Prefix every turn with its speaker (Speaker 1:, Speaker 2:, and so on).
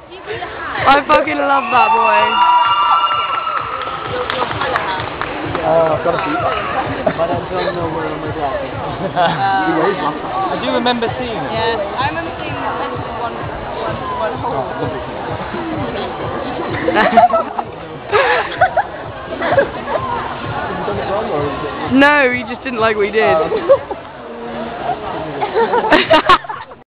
Speaker 1: I fucking love that boy.
Speaker 2: I've got a beat. But I don't know where my glasses. I do remember seeing it.
Speaker 3: Yeah, I remember seeing one hole.
Speaker 1: No, he just didn't like what he did.